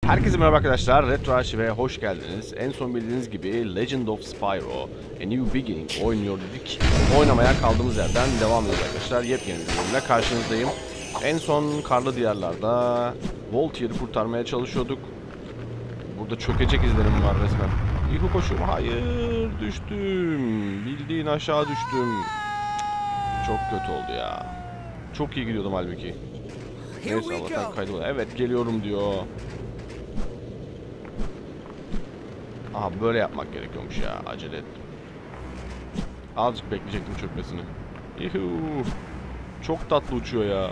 Herkese merhaba arkadaşlar, Retro Arşiv'e hoş geldiniz. En son bildiğiniz gibi Legend of Spyro A New Beginning oynuyor dedik. Oynamaya kaldığımız yerden devam ediyoruz arkadaşlar. Yepyeni bir bölümle karşınızdayım. En son karlı diyarlarda Voltier'i kurtarmaya çalışıyorduk. Burada çökecek izlenim var resmen. Yuhu koşuyorum. Hayır, düştüm. Bildiğin aşağı düştüm. Çok kötü oldu ya. Çok iyi gidiyordum halbuki. Neyse Allah'tan kaydı. Evet geliyorum diyor. Aha böyle yapmak gerekiyormuş ya. Acele ettim. Azıcık bekleyecektim çökmesini. Yuhuu. Çok tatlı uçuyor ya.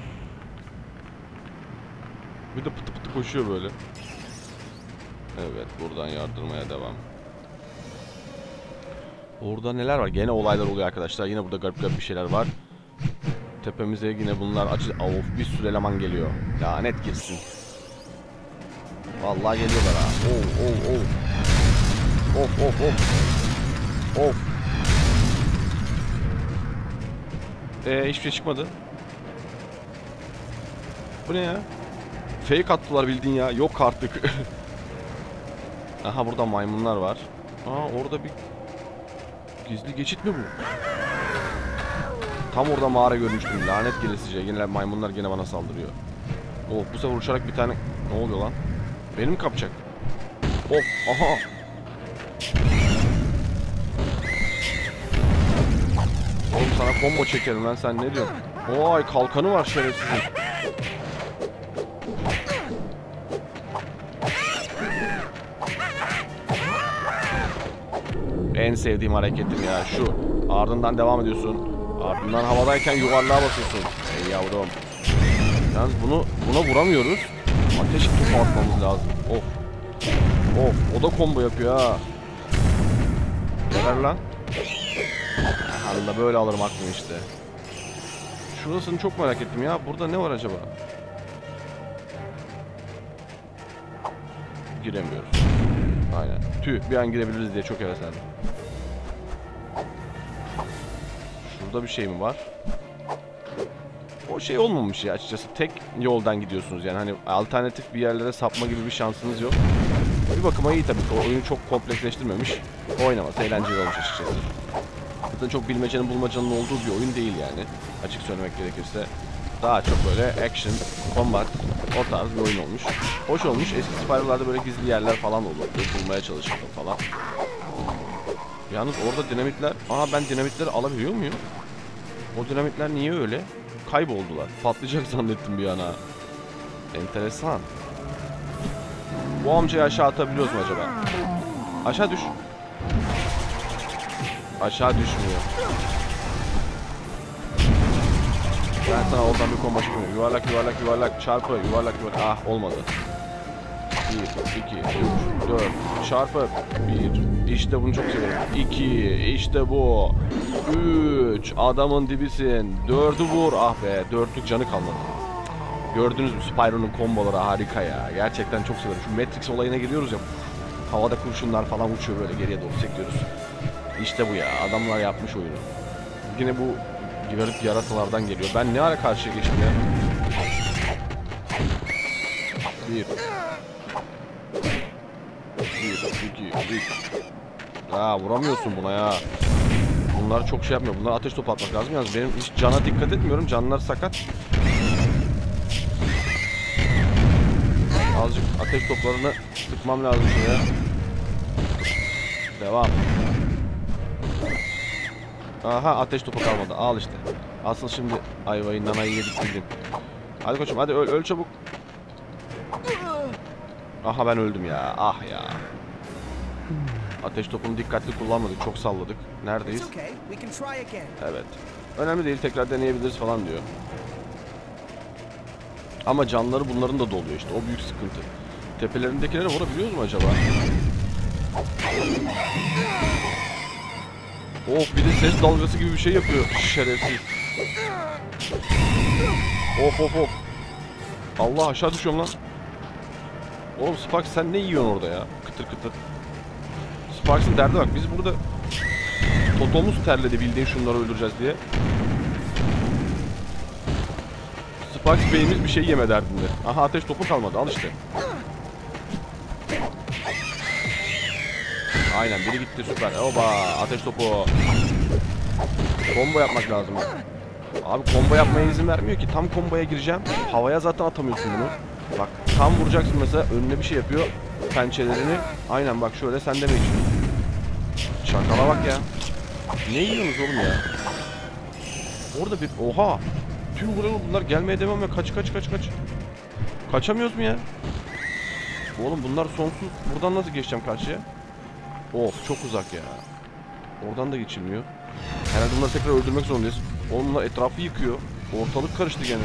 Bir de pıtı pıtı koşuyor böyle. Evet buradan yardırmaya devam. Orada neler var? Gene olaylar oluyor arkadaşlar. Yine burada garip garip bir şeyler var. Tepemize yine bunlar açı... Of bir sürü eleman geliyor. Lanet girsin. Vallahi geliyorlar ha. Of. Of. Hiçbir şey çıkmadı. Bu ne ya? Fake attılar bildiğin ya. Yok artık. Aha burada maymunlar var. Orada bir gizli geçit mi bu? Tam orada mağara görmüştüm. Lanet gelesice. Yine maymunlar gene bana saldırıyor. Bu sefer uçarak bir tane... Ne oluyor lan? Beni mi kapacak? Of. Aha. Oğlum sana combo çekerim lan, sen ne diyorsun? Vay kalkanı var şerefsizin. En sevdiğim hareketim ya şu. Ardından devam ediyorsun. Ardından havadayken yuvarlığa basıyorsun. Ey yavrum. Yalnız buna vuramıyoruz. Ateş topu atmamız lazım. Of. O da combo yapıyor ha. Neler lan? Allah böyle alırım aklımı işte. Şurasını çok merak ettim ya. Burada ne var acaba? Giremiyoruz. Aynen. Tüh, bir an girebiliriz diye çok heveslendim. Şurada bir şey mi var? O şey olmamış ya açıkçası. Tek yoldan gidiyorsunuz yani. Hani alternatif bir yerlere sapma gibi bir şansınız yok. Bir bakıma iyi tabii ki. O oyunu çok kompleksleştirmemiş. Oynaması eğlenceli olmuş açıkçası. Zaten çok bilmecenin bulmacanın olduğu bir oyun değil yani. Açık söylemek gerekirse. Daha çok böyle action, combat, o tarz bir oyun olmuş. Hoş olmuş. Eski Spyro'larda böyle gizli yerler falan olurdu. Bulmaya çalışırdım falan. Yalnız orada dinamitler... ben dinamitleri alabiliyor muyum? O dinamitler niye öyle? Kayboldular. Patlayacak zannettim bir ana. Enteresan. Bu amcayı aşağı atabiliyoruz mu acaba? Aşağı düş. Aşağı düşmüyor. Ben sana oradan bir combo çıkıyorum. Yuvarlak. Çarpı. Yuvarlak. Ah olmadı. 1, 2, 3, 4. Çarpı. 1. İşte bunu çok seviyorum. 2. İşte bu. 3. Adamın dibisin. 4'ü vur. Ah be. 4'lük canı kalmadı. Gördünüz mü? Spyro'nun komboları harika ya. Gerçekten çok seviyorum. Şu Matrix olayına geliyoruz ya. Havada kurşunlar falan uçuyor böyle geriye doğru sekiyoruz. İşte bu ya. Adamlar yapmış oyunu. Yine bu garip yarasalardan geliyor. Ben ne ara karşıya geçtim ya? 1 2 3. Vuramıyorsun buna ya. Bunlar çok şey yapmıyor. Bunlar ateş topu atmak lazım. Yalnız benim hiç cana dikkat etmiyorum. Canlar sakat. Azıcık ateş toplarını sıkmam lazım şuraya. Devam. Aha ateş topu kalmadı. Al işte. Asıl şimdi ayvayı nanayı yedik bildin. Hadi koçum hadi öl çabuk. Aha ben öldüm ya. Ah ya. Ateş topunu dikkatli kullanmadık. Çok salladık. Neredeyiz? Evet. Önemli değil. Tekrar deneyebiliriz falan diyor. Ama canları bunların da doluyor işte. O büyük sıkıntı. Tepelerindekileri vurabiliyoruz mu acaba? Bir de ses dalgası gibi bir şey yapıyor. Şerefsiz. Of. Allah aşağı düşüyorum lan. Oğlum Sparks sen ne yiyorsun orada ya? Kıtır. Sparks'ın derdi bak. Biz burada totomuz terledi bildiğin şunları öldüreceğiz diye. Sparks beyimiz bir şey yeme derdinde. Aha ateş topu kalmadı. Al işte. Aynen biri gitti, süper. Oba, ateş topu. Combo yapmak lazım. Abi combo yapmaya izin vermiyor ki. Tam comboya gireceğim. Havaya zaten atamıyorsun bunu. Bak tam vuracaksın mesela, önüne bir şey yapıyor. Pençelerini. Aynen bak şöyle, sen de mi içiyorsun? Şakala bak ya. Ne yiyorsunuz oğlum ya? Orada bir... Oha! Tüm bunlar gelmeye devam ya. Kaç. Kaçamıyoruz mu ya? Oğlum bunlar sonsuz. Buradan nasıl geçeceğim karşıya? Of çok uzak ya. Oradan da geçilmiyor. Herhalde bunları tekrar öldürmek zorundayız. Oğlum bunlar etrafı yıkıyor. Ortalık karıştı gene.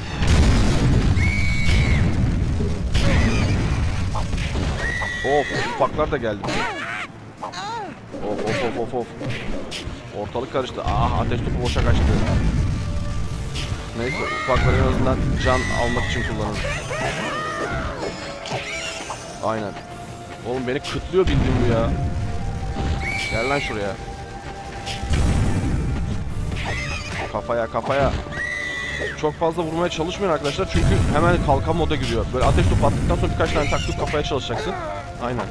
Of ufaklar da geldi. Of. Ortalık karıştı. Ah, ateş topu boşa kaçtı. Neyse ufakları en azından can almak için kullanırız. Aynen. Oğlum beni kıtlıyor bildiğin bu ya. Gel lan şuraya. Kafaya. Çok fazla vurmaya çalışmayın arkadaşlar çünkü hemen kalkan moda giriyor. Böyle ateş topu attıktan sonra birkaç tane taktık kafaya çalışacaksın. Aynen.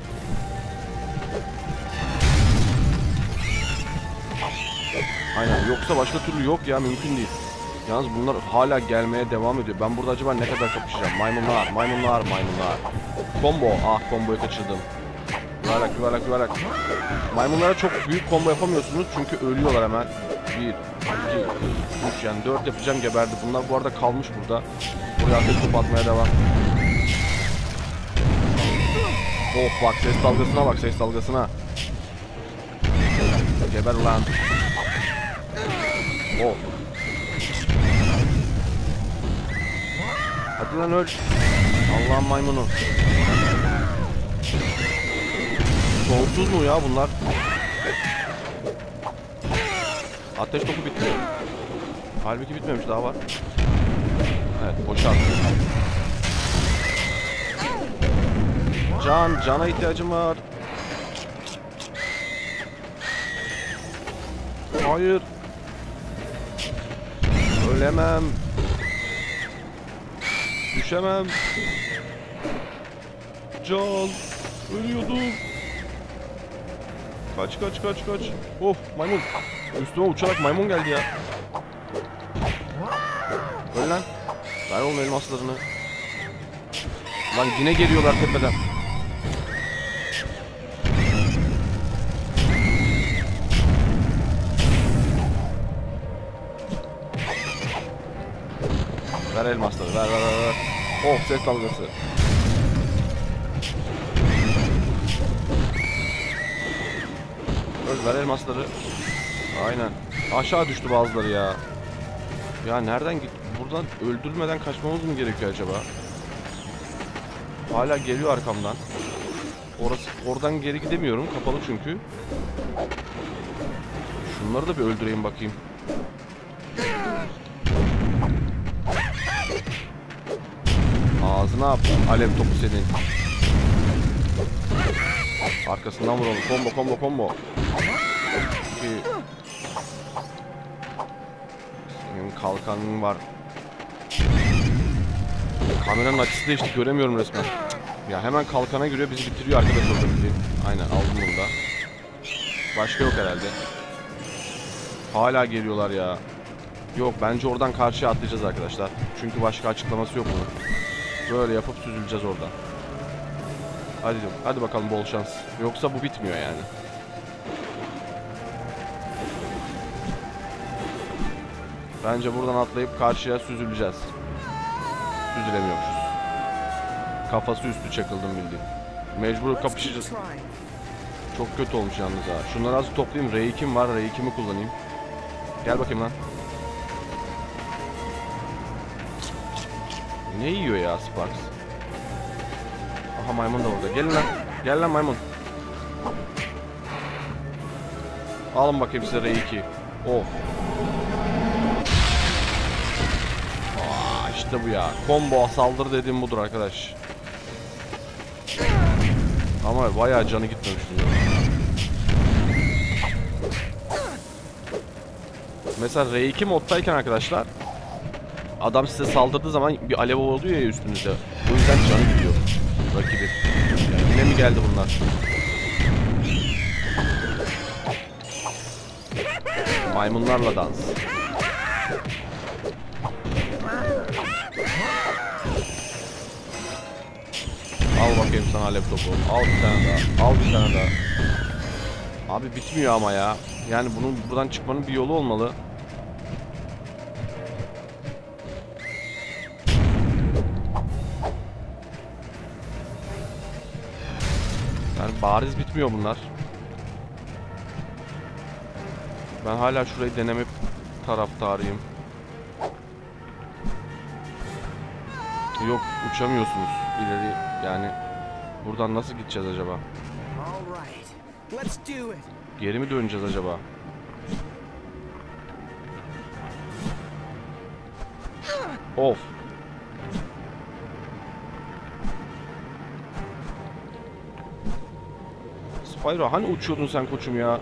Aynen, yoksa başka türlü yok ya, mümkün değil. Yalnız bunlar hala gelmeye devam ediyor. Ben burada acaba ne kadar kapışacağım? Maymunlar. Combo. Ah, comboyu kaçırdım. Yuvarlak. Maymunlara çok büyük combo yapamıyorsunuz çünkü ölüyorlar hemen. 1, 2, 3 yani 4 yapacağım, geberdi. Bunlar bu arada kalmış burada. Buraya ateş topu atmaya devam. Of bak, ses dalgasına. Geber ulan. Of. Hadi lan öl. Allah'ın maymunu. Sonsuz mu ya bunlar? Ateş topu bitti. Halbuki bitmemiş, daha var. Evet, boşalt. Cana ihtiyacım var. Hayır. Ölemem. Düşemem. Can. Ölüyordum. Kaç. Of, maymun. Üstüme uçarak maymun geldi ya. Öl lan. Ver oğlum elmaslarını. Lan yine geliyorlar tepeden. Ver elmasları, ver. Oh, ses dalgası. Ver elmasları. Aynen. Aşağı düştü bazıları ya. Ya nereden git? Buradan öldürmeden kaçmamız mı gerekiyor acaba? Hala geliyor arkamdan. Oradan geri gidemiyorum. Kapalı çünkü. Şunları da bir öldüreyim bakayım. Ağzına yap. Alev topu senin. Arkasından vuralım. Combo. Senin kalkanın var. Kameranın açısı değişti. Göremiyorum resmen. Ya hemen kalkana giriyor. Bizi bitiriyor arkadaş orada bildiğin. Aynen, aldım bunu da. Başka yok herhalde. Hala geliyorlar ya. Yok, bence oradan karşıya atlayacağız arkadaşlar. Çünkü başka açıklaması yok bunun. Böyle yapıp süzüleceğiz oradan. Hadi bakalım, bol şans. Yoksa bu bitmiyor yani. Bence buradan atlayıp karşıya süzüleceğiz. Süzülemiyormuşuz. Kafası üstü çakıldım bildiğin. Mecbur kapışacağız. Çok kötü olmuş yalnız ha. Şunları az toplayayım. R2'm var. R2'mi kullanayım. Gel bakayım lan. Ne yiyor ya Sparks? Aha, maymun da orada. Gelin lan. Gel lan maymun. Alın bakayım size R2. Of. İşte bu ya. Combo saldırı dediğim budur arkadaş. Ama bayağı canı gitmemiş bunun. Mesela R2 moddayken arkadaşlar, adam size saldırdığı zaman bir alev oluyor ya üstünüzde. O yüzden canı gidiyor rakibi. Yani yine mi geldi bunlar? Maymunlarla dans. Al bakayım sana alev topu. Al bir tane daha. Al bir tane daha. Abi bitmiyor ama ya. Yani bunun buradan çıkmanın bir yolu olmalı. Yani bariz bitmiyor bunlar. Ben hala şurayı deneme taraftarıyım. Yok, uçamıyorsunuz ileri, yani buradan nasıl gideceğiz acaba? Geri mi döneceğiz acaba? Of. Spyro, hani uçuyordun sen koçum ya?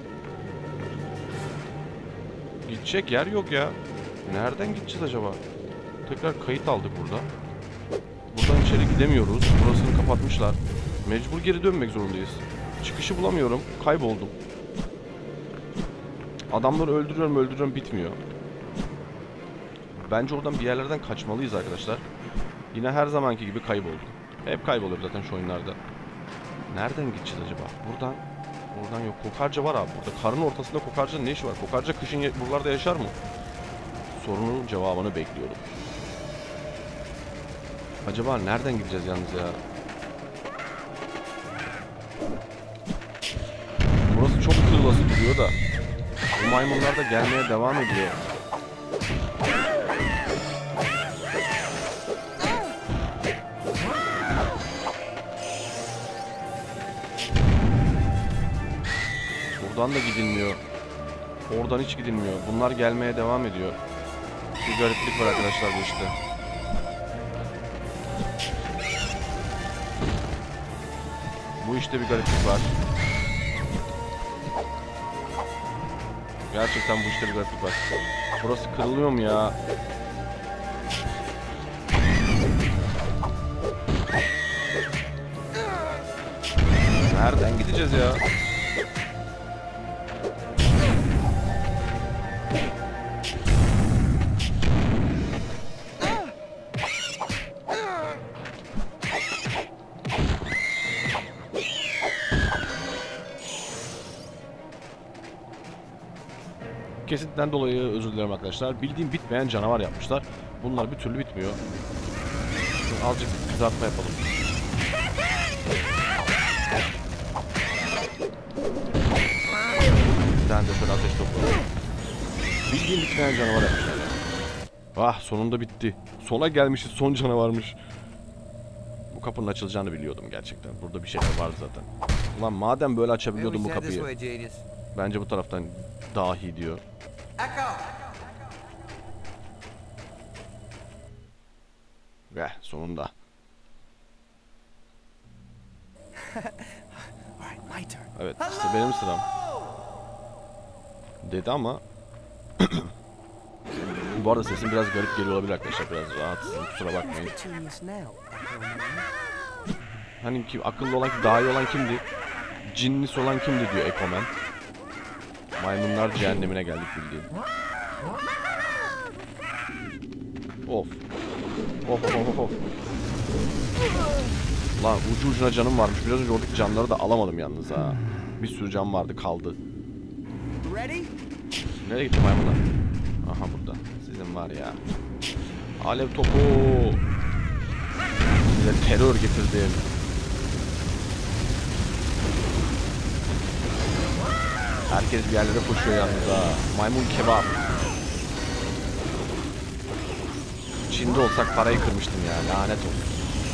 Gidecek yer yok ya. Nereden gideceğiz acaba? Tekrar kayıt aldık burada. Buradan içeri gidemiyoruz. Burasını kapatmışlar. Mecbur geri dönmek zorundayız. Çıkışı bulamıyorum. Kayboldum. Adamları öldürüyorum bitmiyor. Bence oradan bir yerlerden kaçmalıyız arkadaşlar. Yine her zamanki gibi kayboldum. Hep kayboluyor zaten şu oyunlarda. Nereden gideceğiz acaba? Buradan yok. Kokarca var abi burada. Karın ortasında kokarcanın ne işi var? Kokarca kışın buralarda yaşar mı? Sorunun cevabını bekliyorum. Acaba nereden gideceğiz yalnız ya? Burası çok kırılası duruyor da. Bu maymunlar da gelmeye devam ediyor. Buradan da gidilmiyor. Oradan hiç gidilmiyor. Bunlar gelmeye devam ediyor. Bir gariplik var arkadaşlar bu işte. Bu işte bir gariplik var. Gerçekten bu işte bir gariplik var. Burası kırılıyor mu ya? Nereden gideceğiz ya? Kesintiden dolayı özür dilerim arkadaşlar. Bildiğim bitmeyen canavar yapmışlar. Bunlar bir türlü bitmiyor. Şimdi azıcık kızartma yapalım. Bir tane de şöyle ateş topu. Bildiğim bitmeyen canavar yapmışlar. Ah, sonunda bitti. Sona gelmişiz, son canavarmış. Bu kapının açılacağını biliyordum gerçekten. Burada bir şeyler vardı zaten. Ulan madem böyle açabiliyordum bu kapıyı. Bence bu taraftan dahi diyor. Sonunda. Evet, işte benim sıram. Dedi ama bu arada sesim biraz garip geliyor olabilir arkadaşlar. Biraz rahatsızım, kusura bakmayın. Hani kim akıllı olan, daha iyi olan kimdi? Cinnisi olan kimdi diyor Ekomen. Maymunlar cehennemine geldik bildiğin. Of. Of. Lan ucu ucuna canım varmış. Biraz önce oradaki canları da alamadım yalnız ha. Bir sürü can vardı, kaldı. Nereye gitti maymunlar? Aha burada. Sizin var ya. Alev topu. Size terör getirdim. Herkes bir yerlere koşuyor yalnız ha. Maymun kebap. Çin'de olsak parayı kırmıştım ya. Lanet olsun.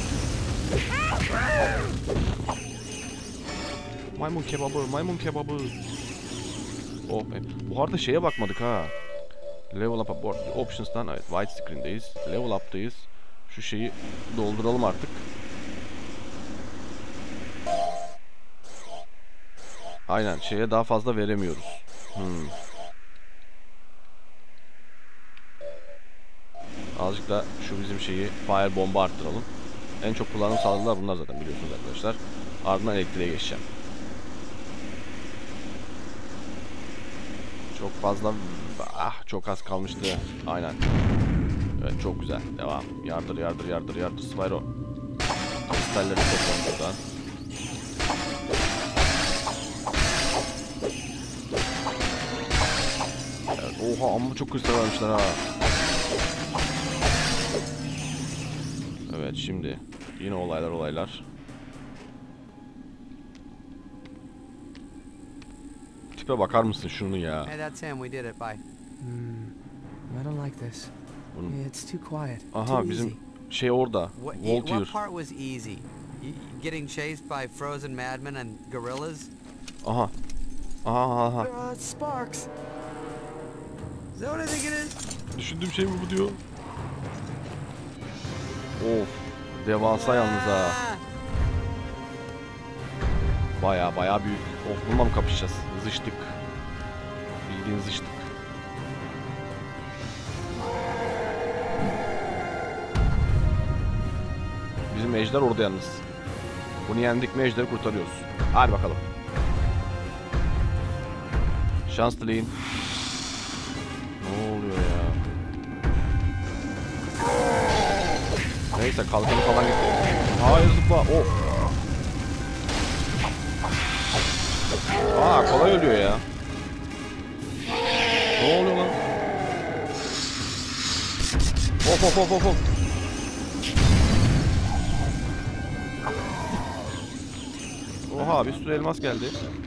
Maymun kebabı. Oh be. Bu arada şeye bakmadık ha. Level up aboard. Options'tan evet. White screen'deyiz. Level up'tayız. Şu şeyi dolduralım artık. Aynen. Şeye daha fazla veremiyoruz. Azıcık da şu bizim şeyi fire bomba arttıralım. En çok kullanım sağladılar bunlar zaten biliyorsunuz arkadaşlar. Ardından elektriğe geçeceğim. Çok fazla... çok az kalmıştı. Aynen. Evet, çok güzel. Devam. Yardır Spyro. Kristalleri toplam buradan. Evet, oha amma çok kristal vermişler ha. Evet, şimdi yine olaylar. Tipe bakar mısın şunu ya? Hey, that's him. We did it. Bye. I don't like this. It's too quiet. Aha, bizim şey orada. Voltier. What part was easy? Getting chased by frozen madmen and gorillas? Aha. Sparks. Is that what I think it is? Düşündüğüm şey mi bu diyor? Of. Devasa yalnız ha. Baya büyük. Of, bununla mı kapışacağız? Zıştık. Bildiğin zıştık. Bizim ejder orada yalnız. Bunu yendik mi ejderi kurtarıyoruz. Hadi bakalım. Şans dileyin. Ne oluyor ya? Neyse, kalkanı falan gitti. Hayır, zıpla. Oh. Kolay ölüyor ya. Ne oluyor lan? Hop. Oha, bir sürü elmas geldi.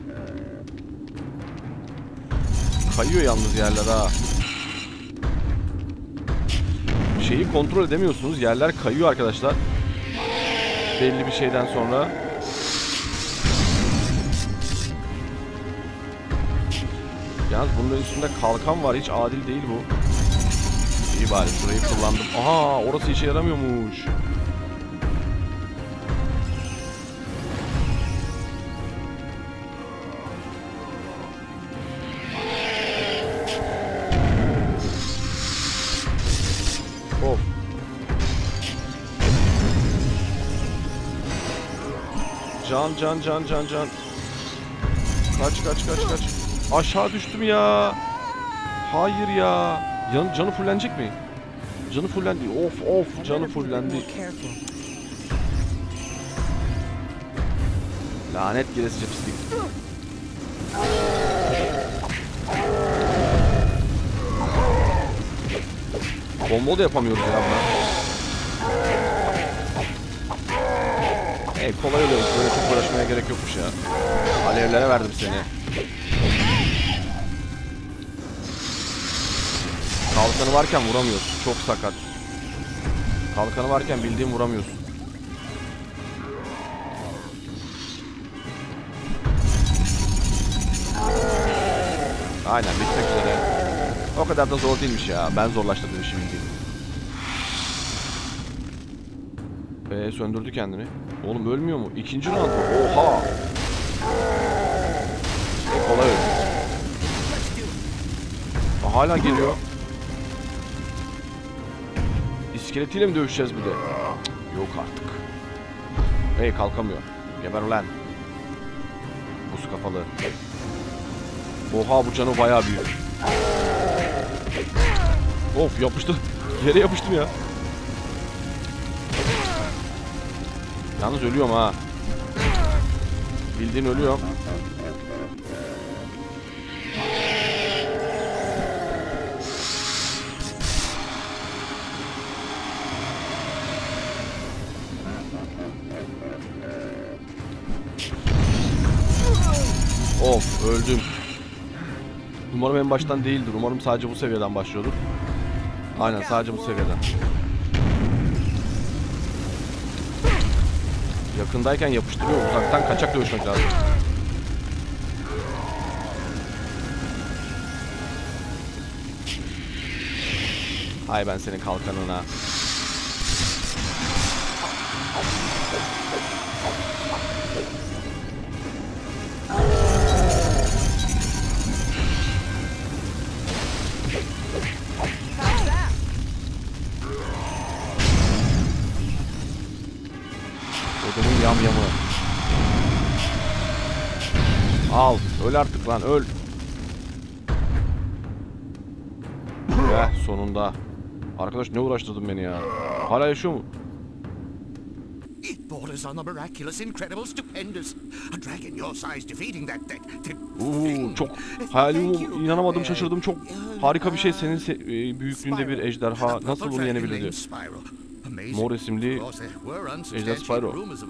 Kayıyor yalnız yerler ha. Şeyi kontrol edemiyorsunuz. Yerler kayıyor arkadaşlar. Belli bir şeyden sonra. Yalnız bunun üstünde kalkan var. Hiç adil değil bu. İyi bari şurayı kullandım. Aha, orası işe yaramıyormuş. Of. Can. Kaç. Aşağı düştüm ya. Hayır ya. Canı fullenecek mi? Canı fullendi. Of, canı fullendi. Lanet gelesice pislik. Combo da yapamıyoruz ya buna. Kolay oluyor. Böyle çok uğraşmaya gerek yokmuş ya. Alevlere verdim seni. Kalkanı varken vuramıyorsun. Çok sakat. Kalkanı varken bildiğin vuramıyorsun. Aynen, bitmek üzere. O kadar da zor değilmiş ya. Ben zorlaştırdım işi bildiğin. Söndürdü kendini. Oğlum ölmüyor mu? İkinci round mu? Oha! Kolay öldü. Hala geliyor. İskeletiyle mi dövüşeceğiz bir de? Yok artık. Kalkamıyor. Geber ulan. Buz kafalı. Oha, bu canı bayağı büyük. Of, yapıştı. Yere yapıştım ya. Yalnız ölüyorum ha. Bildiğin ölüyorum. Of, öldüm. Umarım en baştan değildir. Umarım sadece bu seviyeden başlıyordur. Aynen, sadece bu seviyeden. Yakındayken yapıştırıyor. Uzaktan kaçak dövüşmek lazım. Hay ben senin kalkanına. Odumun yamyamı. Al. Öl artık lan, öl. Sonunda. Arkadaş ne uğraştırdın beni ya. Hala yaşıyor mu? It borders on the miraculous, incredible, stupendous. A dragon your size defeating that thing. Çok hayalim, inanamadım, şaşırdım. Çok harika bir şey. Senin büyüklüğünde bir ejderha nasıl bunu yenebilirdi? Mor isimli ejder Spyro.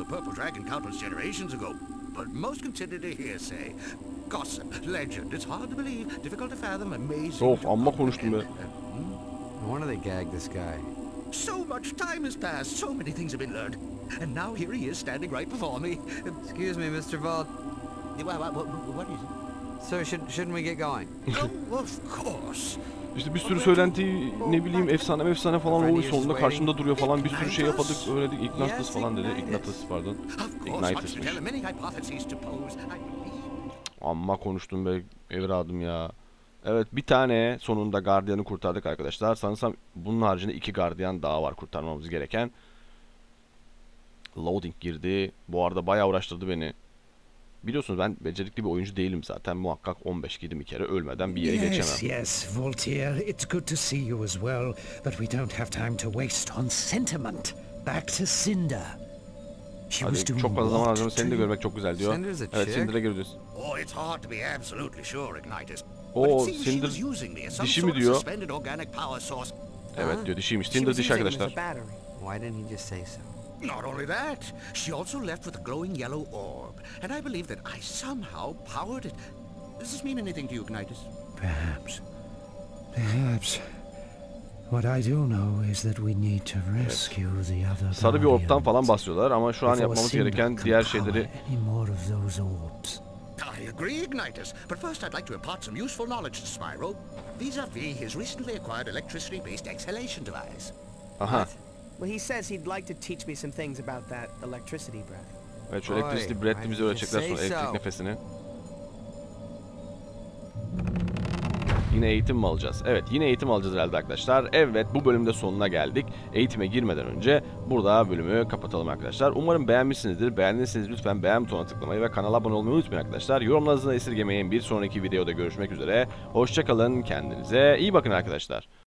But most considered a hearsay. Gossip, legend, it's hard to believe, difficult to fathom, amazing. Of, amma konuştum be. No wonder they gagged this guy. So much time has passed, so many things have been learned. And now here he is standing right before me. Excuse me, Mr. Vault. What is it? Sir, shouldn't we get going? Oh, of course. İşte bir sürü söylenti, ne bileyim, efsane falan oluyor, sonunda karşımda duruyor falan, bir sürü şey yapadık, öğrendik. Ignatus falan dedi. Ignatus pardon. Ignitus'mış. Amma konuştum be evladım ya. Evet, bir tane sonunda gardiyanı kurtardık arkadaşlar. Sanırsam bunun haricinde 2 gardiyan daha var kurtarmamız gereken. Loading girdi. Bu arada bayağı uğraştırdı beni. Biliyorsunuz ben becerikli bir oyuncu değilim zaten. Muhakkak 15-20 kere ölmeden bir yere geçemem. Yes, Voltaire. It's good to see you as well, but we don't have time to waste on sentiment. Back to Cinder. Hadi çok fazla zaman harcama, seni de görmek çok güzel diyor. Evet, Cinder'e giriyoruz. Oh, it's hard to be absolutely sure, Ignitus. Oo, Cinder dişi mi diyor? Evet diyor, dişiymiş. Cinder dişi arkadaşlar. Why didn't he just say so? Not only that, she also left with a glowing yellow orb, and I believe that I somehow powered it. Does this mean anything to you, Ignitus? Perhaps. What I do know is that we need to rescue the other. Sarı bir orb'tan falan bahsediyorlar ama şu an yapmamız gereken diğer şeyleri... I agree, Ignitus, but first I'd like to impart some useful knowledge to Spyro, vis-a-vis his recently acquired electricity-based exhalation device. Aha. Well, he says he'd like to teach me some things about that electricity breath. Evet, şu electricity breath'li bize öğretecekler sonra elektrik nefesini. Yine eğitim mi alacağız? Evet, yine eğitim alacağız herhalde arkadaşlar. Evet, bu bölümde sonuna geldik. Eğitime girmeden önce burada bölümü kapatalım arkadaşlar. Umarım beğenmişsinizdir. Beğendiyseniz lütfen beğen butonuna tıklamayı ve kanala abone olmayı unutmayın arkadaşlar. Yorumlarınızı esirgemeyin. Bir sonraki videoda görüşmek üzere. Hoşça kalın, kendinize iyi bakın arkadaşlar.